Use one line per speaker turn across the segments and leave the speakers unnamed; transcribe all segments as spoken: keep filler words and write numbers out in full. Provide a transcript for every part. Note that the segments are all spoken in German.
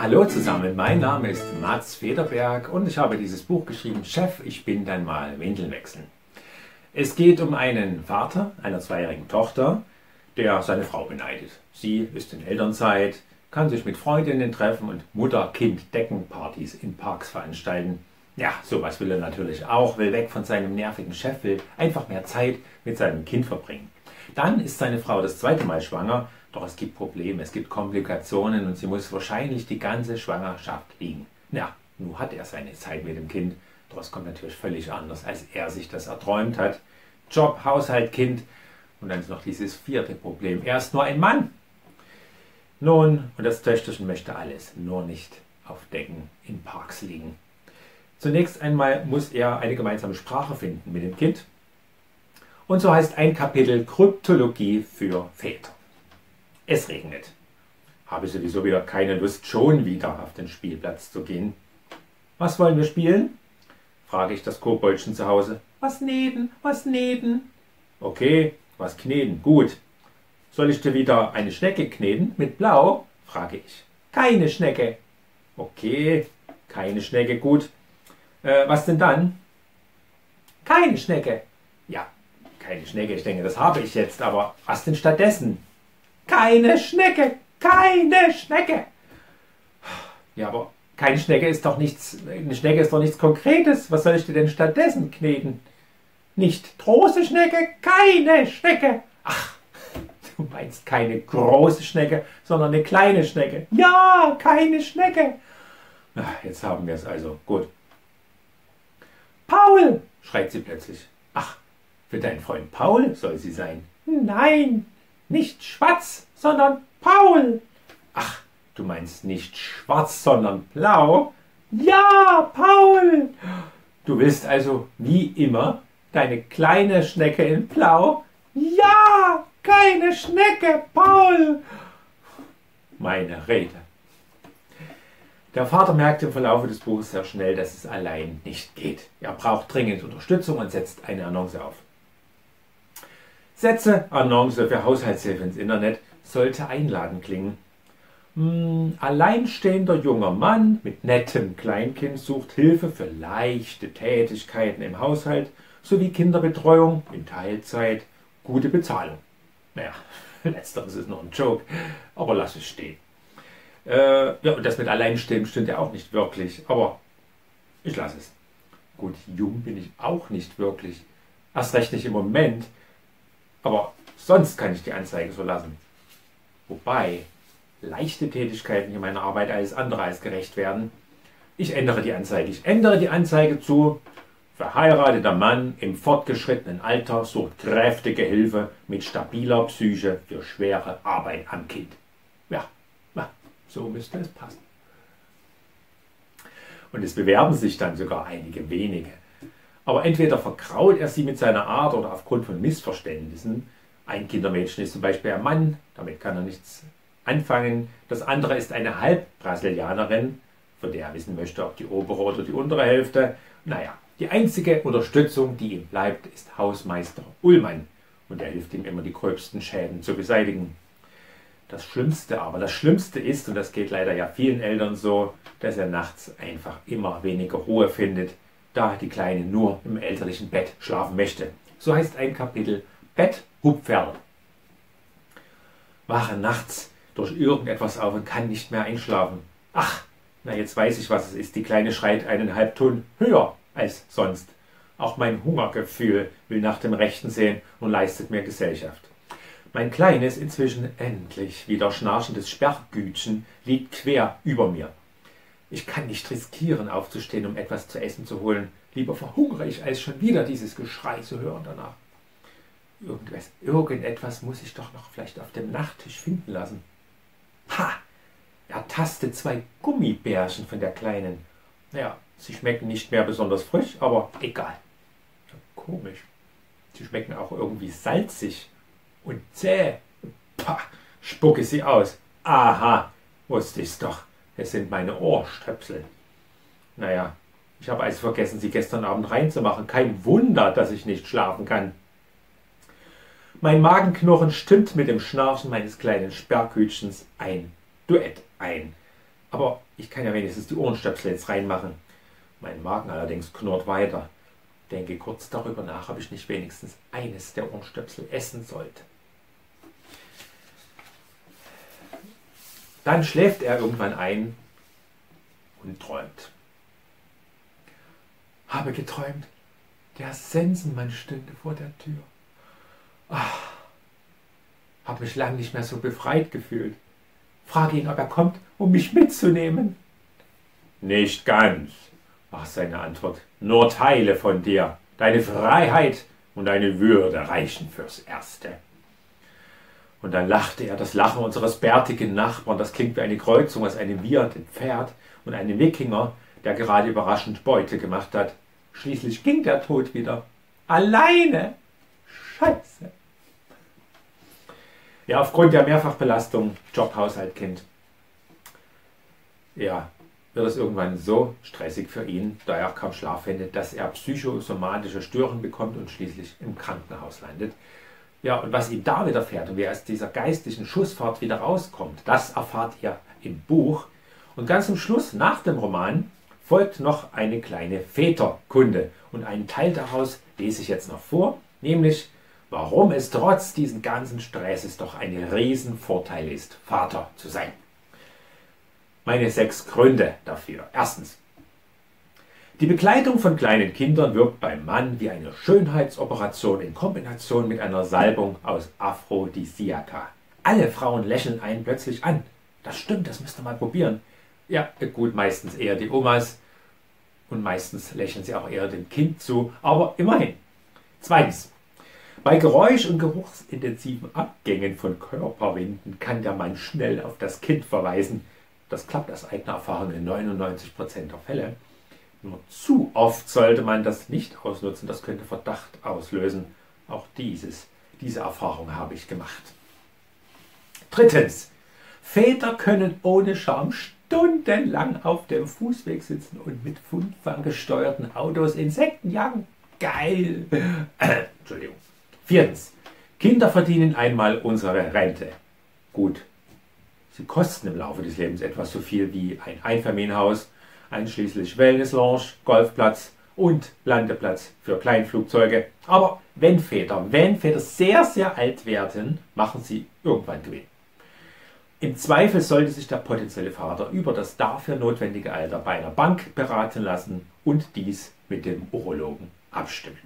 Hallo zusammen, mein Name ist Mads Federberg und ich habe dieses Buch geschrieben, Chef, ich bin dann mal Windeln wechseln. Es geht um einen Vater einer zweijährigen Tochter, der seine Frau beneidet. Sie ist in Elternzeit, kann sich mit Freundinnen treffen und Mutter-Kind-Deckenpartys in Parks veranstalten. Ja, sowas will er natürlich auch, will weg von seinem nervigen Chef, will einfach mehr Zeit mit seinem Kind verbringen. Dann ist seine Frau das zweite Mal schwanger, doch es gibt Probleme, es gibt Komplikationen und sie muss wahrscheinlich die ganze Schwangerschaft liegen. Ja, nun hat er seine Zeit mit dem Kind, doch es kommt natürlich völlig anders, als er sich das erträumt hat. Job, Haushalt, Kind und dann ist noch dieses vierte Problem. Er ist nur ein Mann. Nun, und das Töchterchen möchte alles, nur nicht auf Decken in Parks liegen. Zunächst einmal muss er eine gemeinsame Sprache finden mit dem Kind. Und so heißt ein Kapitel Kryptologie für Väter. Es regnet. Habe sowieso wieder keine Lust, schon wieder auf den Spielplatz zu gehen. Was wollen wir spielen? Frage ich das Koboldchen zu Hause. Was kneten, was kneten? Okay, was kneten, gut. Soll ich dir wieder eine Schnecke kneten mit Blau? Frage ich. Keine Schnecke. Okay, keine Schnecke, gut. Äh, was denn dann? Keine Schnecke. Ja, keine Schnecke, ich denke, das habe ich jetzt, aber was denn stattdessen? Keine Schnecke, keine Schnecke. Ja, aber keine Schnecke ist doch nichts, eine Schnecke ist doch nichts Konkretes. Was soll ich dir denn stattdessen kneten? Nicht große Schnecke, keine Schnecke. Ach, du meinst keine große Schnecke, sondern eine kleine Schnecke. Ja, keine Schnecke. Ach, jetzt haben wir es also. Gut. Paul, schreit sie plötzlich. Ach, für deinen Freund Paul soll sie sein. Nein, nicht schwarz, sondern Paul. Ach, du meinst nicht schwarz, sondern blau? Ja, Paul. Du willst also wie immer deine kleine Schnecke in Blau? Ja, keine Schnecke, Paul. Meine Rede. Der Vater merkt im Verlauf des Buches sehr schnell, dass es allein nicht geht. Er braucht dringend Unterstützung und setzt eine Annonce auf. Setze Annonce für Haushaltshilfe ins Internet sollte einladend klingen. Hm, alleinstehender junger Mann mit nettem Kleinkind sucht Hilfe für leichte Tätigkeiten im Haushalt sowie Kinderbetreuung in Teilzeit, gute Bezahlung. Naja, letzteres ist noch ein Joke, aber lass es stehen. Äh, ja, und das mit Alleinstehen stimmt ja auch nicht wirklich, aber ich lasse es. Gut, jung bin ich auch nicht wirklich, erst recht nicht im Moment, aber sonst kann ich die Anzeige so lassen. Wobei leichte Tätigkeiten in meiner Arbeit alles andere als gerecht werden. Ich ändere die Anzeige. Ich ändere die Anzeige zu: verheirateter Mann im fortgeschrittenen Alter sucht kräftige Hilfe mit stabiler Psyche für schwere Arbeit am Kind. Ja, ja, so müsste es passen. Und es bewerben sich dann sogar einige wenige. Aber entweder verkraut er sie mit seiner Art oder aufgrund von Missverständnissen. Ein Kindermädchen ist zum Beispiel ein Mann, damit kann er nichts anfangen. Das andere ist eine Halbbrasilianerin, von der er wissen möchte, ob die obere oder die untere Hälfte. Naja, die einzige Unterstützung, die ihm bleibt, ist Hausmeister Ullmann. Und er hilft ihm immer, die gröbsten Schäden zu beseitigen. Das Schlimmste aber, das Schlimmste ist, und das geht leider ja vielen Eltern so, dass er nachts einfach immer weniger Ruhe findet, da die Kleine nur im elterlichen Bett schlafen möchte. So heißt ein Kapitel Bett Hupferl. Wache nachts durch irgendetwas auf und kann nicht mehr einschlafen. Ach, na jetzt weiß ich, was es ist. Die Kleine schreit einen Halbton höher als sonst. Auch mein Hungergefühl will nach dem Rechten sehen und leistet mir Gesellschaft. Mein kleines, inzwischen endlich wieder schnarchendes Sperrgütchen liegt quer über mir. Ich kann nicht riskieren, aufzustehen, um etwas zu essen zu holen. Lieber verhungere ich, als schon wieder dieses Geschrei zu hören danach. Irgendwas, irgendetwas muss ich doch noch vielleicht auf dem Nachttisch finden lassen. Ha! Er tastet zwei Gummibärchen von der Kleinen. Naja, sie schmecken nicht mehr besonders frisch, aber egal. Komisch. Sie schmecken auch irgendwie salzig und zäh. Pah, spucke sie aus. Aha, wusste ich's doch. Es sind meine Ohrstöpsel. Naja, ich habe also vergessen, sie gestern Abend reinzumachen. Kein Wunder, dass ich nicht schlafen kann. Mein Magenknurren stimmt mit dem Schnarchen meines kleinen Sperrgütchens ein Duett ein. Aber Ich kann ja wenigstens die Ohrenstöpsel jetzt reinmachen. Mein Magen allerdings knurrt weiter. Denke kurz darüber nach, ob ich nicht wenigstens eines der Ohrenstöpsel essen sollte. Dann schläft er irgendwann ein und träumt. Habe geträumt, der Sensenmann stünde vor der Tür. Ach, habe mich lange nicht mehr so befreit gefühlt. Frage ihn, ob er kommt, um mich mitzunehmen. Nicht ganz, war seine Antwort. Nur Teile von dir. Deine Freiheit und deine Würde reichen fürs Erste. Und dann lachte er, das Lachen unseres bärtigen Nachbarn. Das klingt wie eine Kreuzung aus einem Wirt, dem Pferd, und einem Wikinger, der gerade überraschend Beute gemacht hat. Schließlich ging der Tod wieder. Alleine. Scheiße. Ja, aufgrund der Mehrfachbelastung, Job, Haushalt, Kind, ja, wird es irgendwann so stressig für ihn, da er kaum Schlaf findet, dass er psychosomatische Störungen bekommt und schließlich im Krankenhaus landet. Ja, und was ihm da widerfährt und wie er aus dieser geistlichen Schussfahrt wieder rauskommt, das erfahrt ihr im Buch. Und ganz zum Schluss, nach dem Roman, folgt noch eine kleine Väterkunde. Und einen Teil daraus lese ich jetzt noch vor, nämlich warum es trotz diesen ganzen Stresses doch ein Riesenvorteil ist, Vater zu sein. Meine sechs Gründe dafür. Erstens. Die Begleitung von kleinen Kindern wirkt beim Mann wie eine Schönheitsoperation in Kombination mit einer Salbung aus Aphrodisiaka. Alle Frauen lächeln einen plötzlich an. Das stimmt, das müsst ihr mal probieren. Ja, gut, meistens eher die Omas und meistens lächeln sie auch eher dem Kind zu, aber immerhin. Zweitens. Bei geräusch- und geruchsintensiven Abgängen von Körperwinden kann der Mann schnell auf das Kind verweisen. Das klappt aus eigener Erfahrung in neunundneunzig Prozent der Fälle. Nur zu oft sollte man das nicht ausnutzen, das könnte Verdacht auslösen. Auch dieses, diese Erfahrung habe ich gemacht. Drittens. Väter können ohne Scham stundenlang auf dem Fußweg sitzen und mit fünffachgesteuerten Autos Insekten jagen. Geil! Äh, Entschuldigung. Viertens. Kinder verdienen einmal unsere Rente. Gut, sie kosten im Laufe des Lebens etwas so viel wie ein Einfamilienhaus, einschließlich Wellness-Lounge, Golfplatz und Landeplatz für Kleinflugzeuge. Aber wenn Väter, wenn Väter sehr, sehr alt werden, machen sie irgendwann Gewinn. Im Zweifel sollte sich der potenzielle Vater über das dafür notwendige Alter bei einer Bank beraten lassen und dies mit dem Urologen abstimmen.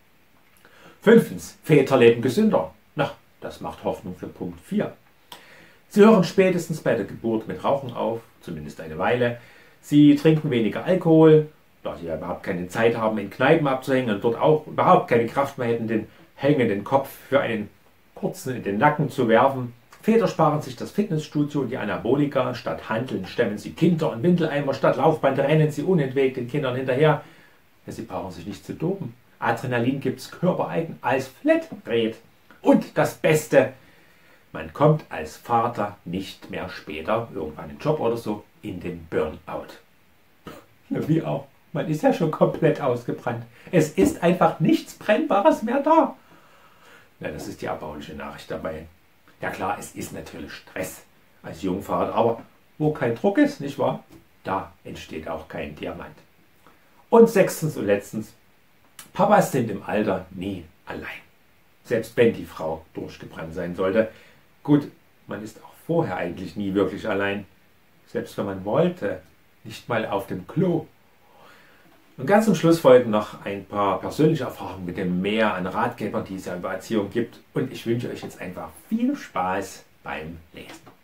Fünftens. Väter leben gesünder. Na, das macht Hoffnung für Punkt vier. Sie hören spätestens bei der Geburt mit Rauchen auf, zumindest eine Weile. Sie trinken weniger Alkohol, da sie ja überhaupt keine Zeit haben, in Kneipen abzuhängen und dort auch überhaupt keine Kraft mehr hätten, den hängenden Kopf für einen kurzen in den Nacken zu werfen. Väter sparen sich das Fitnessstudio und die Anabolika. Statt Hanteln stemmen sie Kinder und Windeleimer. Statt Laufband rennen sie unentwegt den Kindern hinterher. Ja, sie brauchen sich nicht zu dopen. Adrenalin gibt es körpereigen als Flatrate. Und das Beste, man kommt als Vater nicht mehr später, irgendwann im Job oder so, in den Burnout. Ja, wie auch. Man ist ja schon komplett ausgebrannt. Es ist einfach nichts Brennbares mehr da. Ja, das ist die erbauliche Nachricht dabei. Ja klar, es ist natürlich Stress als Jungvater, aber wo kein Druck ist, nicht wahr? Da entsteht auch kein Diamant. Und sechstens und letztens, Papas sind im Alter nie allein. Selbst wenn die Frau durchgebrannt sein sollte. Gut, man ist auch vorher eigentlich nie wirklich allein. Selbst wenn man wollte, nicht mal auf dem Klo. Und ganz zum Schluss folgen noch ein paar persönliche Erfahrungen mit dem Meer an Ratgebern, die es ja über Erziehung gibt. Und ich wünsche euch jetzt einfach viel Spaß beim Lesen.